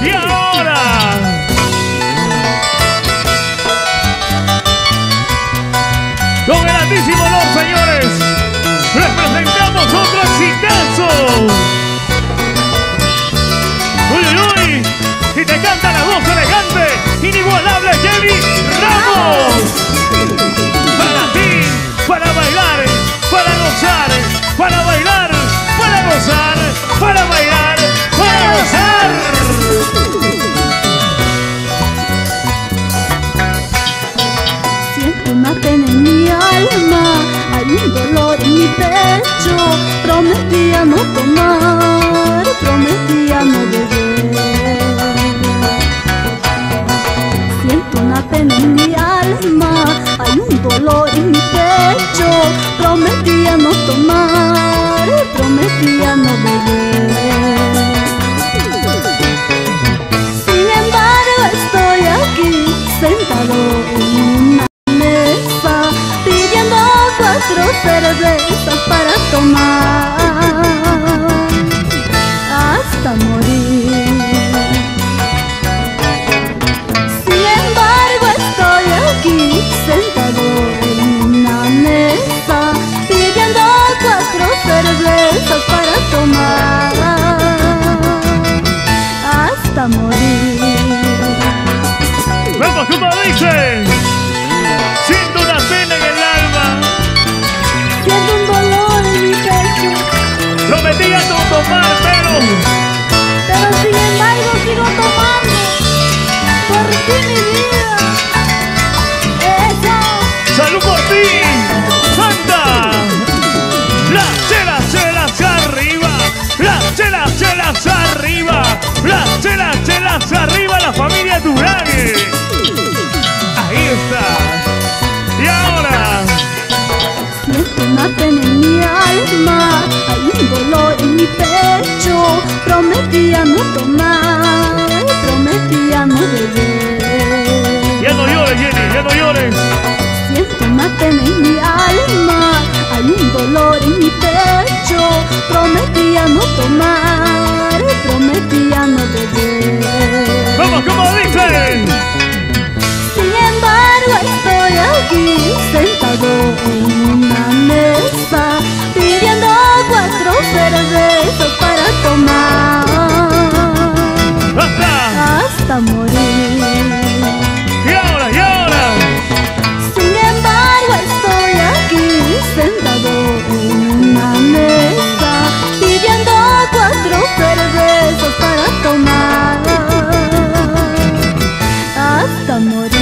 Y ahora, con el altísimo honor, señores, les presentamos otro exitazo. Uy, uy, uy. Y te canta la voz elegante, inigualable Jenny Ramos. Para ti, para bailar, para gozar, para bailar, para gozar, para bailar, para gozar. Siento una pena en mi alma, hay un dolor en mi pecho. Prometía no tomar, prometía no beber. Siento una pena en mi alma, hay un dolor en mi pecho. Prometía no tomar, prometía no beber. Sin embargo estoy aquí, sentado en una mesa, pidiendo 4 cervezas para tomar hasta morir. Sin embargo estoy aquí, sentado en una mesa, pidiendo 4 cervezas para tomar hasta morir. Vamos, como dice. Siento una pena en el alma. Siento un dolor en mi pecho. Prometía no tomar, pero sin embargo sigo tomando. Por ti, mi vida. Eso. salud por ti. ¡Anda! Las chelas arriba. Las chelas arriba. Las chelas arriba. La familia Durangue. Ahí está. Y ahora, siento una pena en mi alma, hay un dolor en mi pecho. Prometía no tomar, prometía no beber. ya no llores, Jenny, ya no llores. Siento una pena en mi alma, hay un dolor en mi pecho. Prometía no tomar, prometía no beber. Vamos, como dicen. Sin embargo estoy aquí, sentado en una mesa, pidiendo 4 cervezas para tomar hasta morir. Y ahora. Sin embargo estoy aquí, sentado en una mesa, pidiendo 4 cervezas para tomar hasta morir.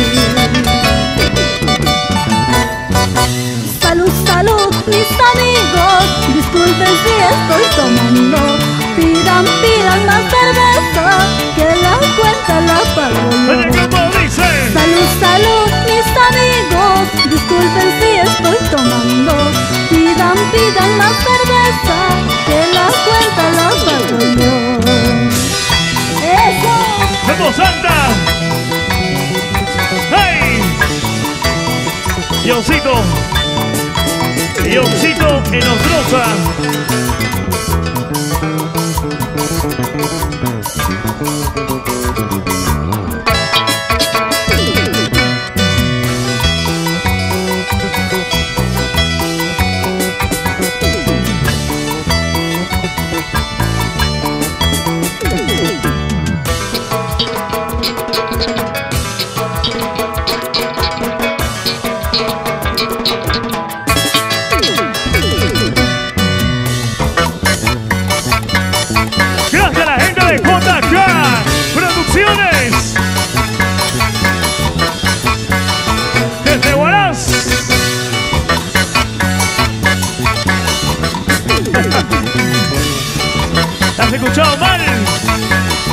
Salud, salud, mis amigos, disculpen si estoy tomando. Pidan más cerveza, que la cuenta la pago yo. Oye, como dicen. Salud, salud, mis amigos, disculpen si estoy tomando. Pidan más cerveza, que la cuenta la pago yo. ¡Eso! ¡Vamos, Santa! ¡Hey! Yoncito en Ostroza. Gracias a la gente de JK Producciones. Desde Huaraz. ¿Has escuchado mal?